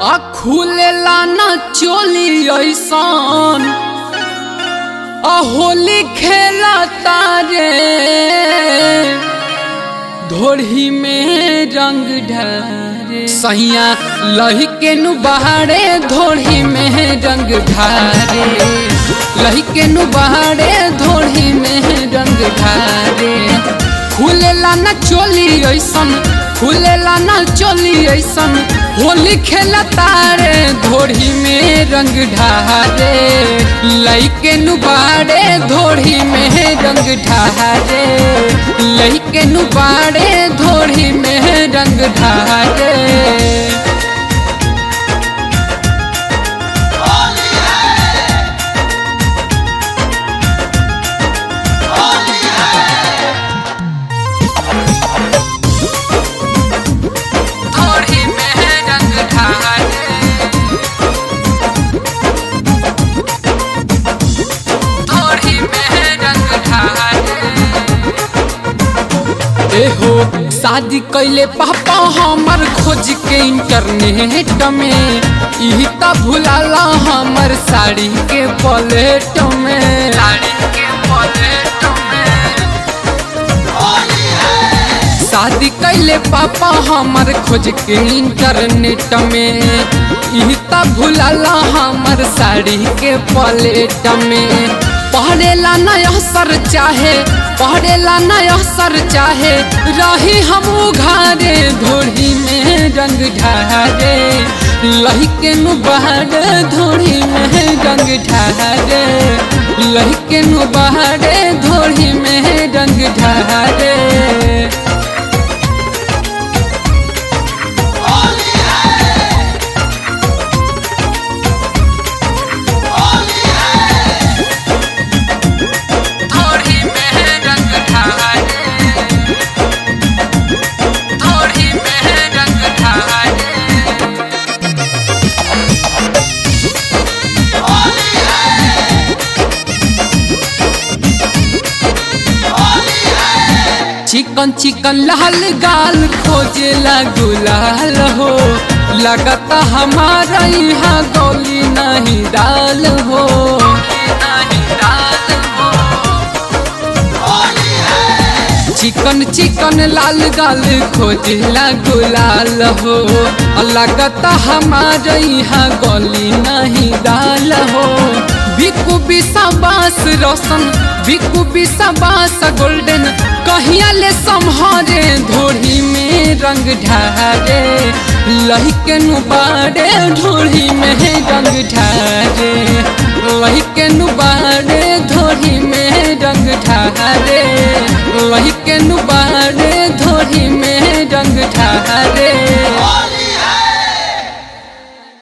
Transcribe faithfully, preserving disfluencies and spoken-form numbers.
आ खुलेला न चोली ऐसन आ होली खेला तारे धोड़ी में रंग ढारे सैया लही के नु बहारे धोड़ी में रंग ढारे लही के नु बहारे धोड़ी में रंग ढारे खुलेला न चोली ऐसन खुलेला न चोली ऐसन होली खेला तारे धोड़ी में रंग ढारे लइके नुबाड़े धोड़ी में रंग ढारे लइके नुबाड़े धोड़ी में रंग ढारे हो शादी कैले पापा हमर खोज के इंटरनेट में यही त भुलाला हमर साड़ी के पलेट में साड़ी के पलेट में शादी कैले पापा हमर खोज के इंटरनेट में यही त भुलाला हमर साड़ी के पलेट में पढ़ेला नया सर चाहे पढ़ेला नया सर चाहे रही हम घारे धोड़ी में रंग ढारे लही के नु बहारे धोड़ी में रंग ढारे लही के नु बहारे धोड़ी में रंग ढारे चिकन चिकन लाल गाल खोजेला गुलाल हो लगता हमारा यहाँ गोली नहीं डाल हो चिकन चिकन लाल गाल खोजेला गुलाल हो लगता हमारा यहाँ गोली नहीं डाल हो बिकु बिसाबास रोशन बिकु बिसाबास गोल्डन कहिया ले संहारे धोड़ी में रंग ढारे लही के नुबाड़े धोड़ी में रंग ढारे लही के नुबाड़े धोड़ी में रंग ढारे लही के नुबाड़े